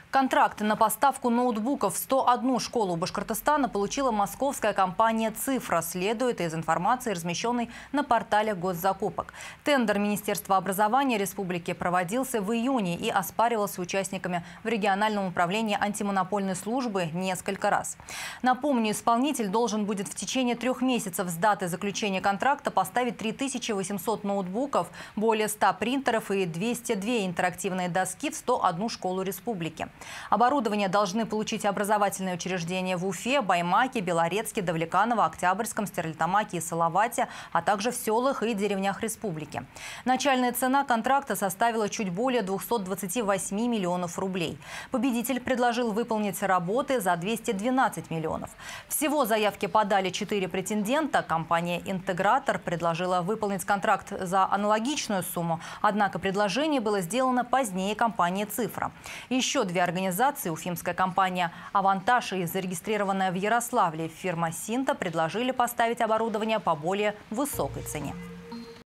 Контракт на поставку ноутбуков в 101 школу Башкортостана получила московская компания «Цифра», следует из информации, размещенной на портале госзакупок. Тендер Министерства образования республики проводился в июне и оспаривался участниками в региональном управлении антимонопольной службы несколько раз. Напомню, исполнитель должен будет в течение 3 месяцев с даты заключения контракта поставить 3800 ноутбуков, более 100 принтеров и 202 интерактивные доски в 101 школу республики. Оборудование должны получить образовательные учреждения в Уфе, Баймаке, Белорецке, Давлеканово, Октябрьском, Стерлитамаке и Салавате, а также в селах и деревнях республики. Начальная цена контракта составила чуть более 228 миллионов рублей. Победитель предложил выполнить работы за 212 миллионов. Всего заявки подали 4 претендента. Компания «Интегратор» предложила выполнить контракт за аналогичную сумму, однако предложение было сделано позднее компании «Цифра». Еще 2 организации, уфимская компания «Авантаж» и зарегистрированная в Ярославле фирма «Синта», предложили поставить оборудование по более высокой цене.